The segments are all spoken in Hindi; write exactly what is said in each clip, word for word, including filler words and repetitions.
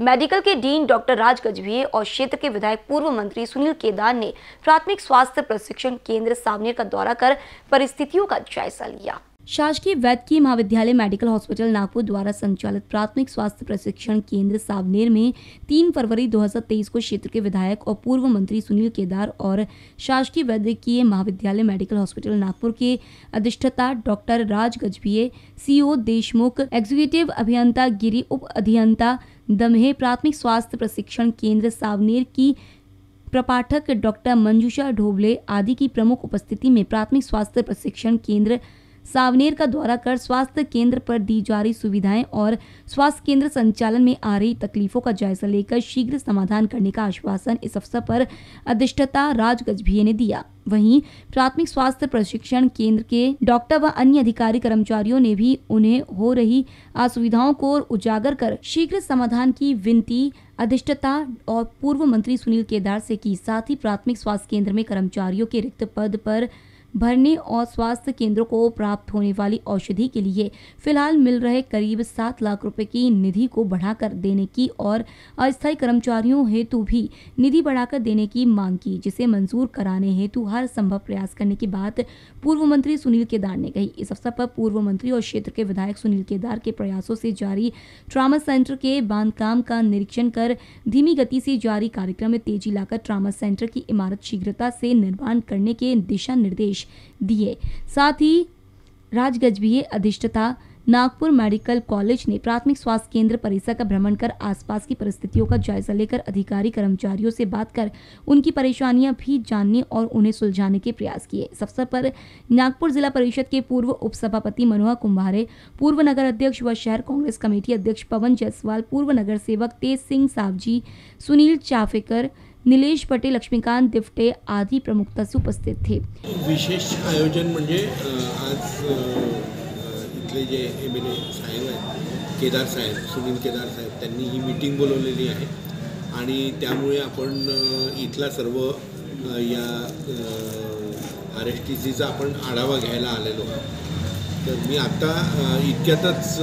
मेडिकल के डीन डॉक्टर राज गजभिये और क्षेत्र के विधायक पूर्व मंत्री सुनील केदार ने प्राथमिक स्वास्थ्य प्रशिक्षण केंद्र सावनेर का दौरा कर परिस्थितियों का जायजा लिया। शासकीय वैद्यकीय महाविद्यालय मेडिकल हॉस्पिटल नागपुर द्वारा संचालित प्राथमिक स्वास्थ्य प्रशिक्षण केंद्र सावनेर में तीन फरवरी दो हज़ार तेईस को क्षेत्र के विधायक और पूर्व मंत्री सुनील केदार और शासकीय वैद्यकीय महाविद्यालय मेडिकल हॉस्पिटल नागपुर के अधिष्ठाता doctor Raj Gajbhiye, CO Deshmukh, executive अभियंता गिरी, उप अभियंता दमहे, प्राथमिक स्वास्थ्य प्रशिक्षण केंद्र सावनेर की प्रपाठक डॉक्टर मंजूषा ढोबले आदि की प्रमुख उपस्थिति में प्राथमिक स्वास्थ्य प्रशिक्षण केंद्र सावनेर का दौरा कर स्वास्थ्य केंद्र पर दी जा रही सुविधाएं और स्वास्थ्य केंद्र संचालन में आ रही तकलीफों का जायजा लेकर शीघ्र समाधान करने का आश्वासन इस अवसर पर अधिष्ठाता राज गजभिये ने दिया। वहीं प्राथमिक स्वास्थ्य प्रशिक्षण केंद्र के डॉक्टर व अन्य अधिकारी कर्मचारियों ने भी उन्हें हो रही असुविधाओं को उजागर कर शीघ्र समाधान की विनती अधिष्ठाता और पूर्व मंत्री सुनील केदार से की। साथ ही प्राथमिक स्वास्थ्य केंद्र में कर्मचारियों के रिक्त पद पर भरने और स्वास्थ्य केंद्रों को प्राप्त होने वाली औषधि के लिए फिलहाल मिल रहे करीब सात लाख रुपए की निधि को बढ़ाकर देने की और अस्थायी कर्मचारियों हेतु भी निधि बढ़ाकर देने की मांग की, जिसे मंजूर कराने हेतु हर संभव प्रयास करने की बात पूर्व मंत्री सुनील केदार ने कही। इस अवसर पर पूर्व मंत्री और क्षेत्र के विधायक सुनील केदार के प्रयासों से जारी ट्रामा सेंटर के बांधकाम का निरीक्षण कर धीमी गति से जारी कार्यक्रम में तेजी लाकर ट्रामा सेंटर की इमारत शीघ्रता से निर्माण करने के दिशा निर्देश दिए। साथ ही राज गजभिये अधिष्ठाता नागपुर मेडिकल कॉलेज ने प्राथमिक स्वास्थ्य केंद्र परिसर का भ्रमण कर आसपास की परिस्थितियों का जायजा लेकर अधिकारी कर्मचारियों से बात कर उनकी परेशानियां भी जानने और उन्हें सुलझाने के प्रयास किए। इस अवसर पर नागपुर जिला परिषद के पूर्व उप सभापति मनोहर कुंभारे, पूर्व नगर अध्यक्ष व शहर कांग्रेस कमेटी अध्यक्ष पवन जायसवाल, पूर्व नगर सेवक तेज सिंह सावजी, सुनील चाफेकर, नीलेश पटेल, लक्ष्मीकांत दिफ्टे आदि प्रमुखता से उपस्थित थे। विशेष आयोजन म्हणजे आज इथले जे एम एल ए साहेब आहेत, केदार साहेब, सुनील केदार साहेब, त्यांनी ही मीटिंग बोलवलेली आहे आणि त्यामुळे आपण इथला सर्व या आर एस टी सीचा आपण आढावा घ्यायला आलेलो आहोत। तर मी आता इतक्यातच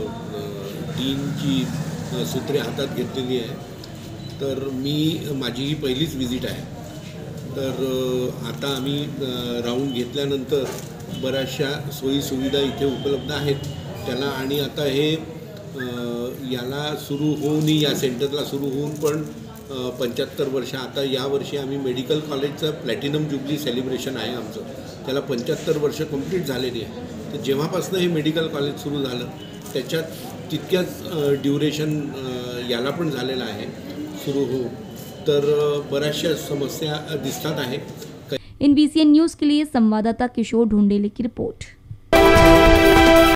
डीनची सूत्रे हातात घेतलेली आहे। तर मी माझी ही पहिलीच विजिट आहे। तर आता आम्ही राऊंड घेतल्यानंतर बऱ्याचशा सोयी सुविधा इथे उपलब्ध आहेत त्याला आणि आता हे याला सुरू होऊन या सेंटरला सुरू होऊन पण पंच्याहत्तर वर्ष आता या वर्षी आम्ही मेडिकल कॉलेजचं प्लॅटिनम जुबली सेलिब्रेशन आहे आमचं, त्याला पंच्याहत्तर वर्ष कंप्लीट झालेली आहे। तर जेव्हापासून हे मेडिकल कॉलेज सुरू झालं त्याच्यात तितक्याच ड्युरेशन याला पण झालेलं आहे सुरू हो। तर बऱ्याचशा समस्या दिसतात आहे। इन बी सी एन न्यूज़ के लिए संवाददाता किशोर ढूंढेले की रिपोर्ट।